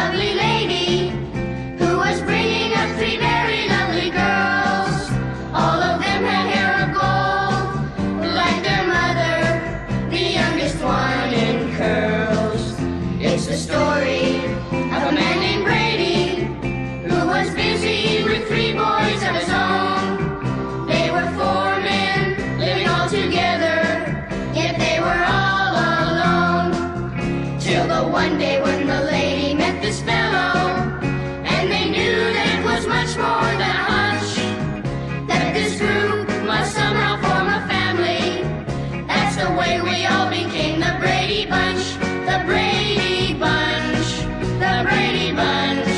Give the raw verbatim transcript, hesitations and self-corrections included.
lovely lady who was bringing up three very lovely girls. All of them had hair of gold, like their mother, the youngest one in curls. It's the story of a man named Brady who was busy with three boys of his own. They were four men living all together, yet they were all alone. Till the one day when the lady met this fellow, and they knew that it was much more than a hunch, that this group must somehow form a family. That's the way we all became the Brady Bunch, the Brady Bunch, the Brady Bunch.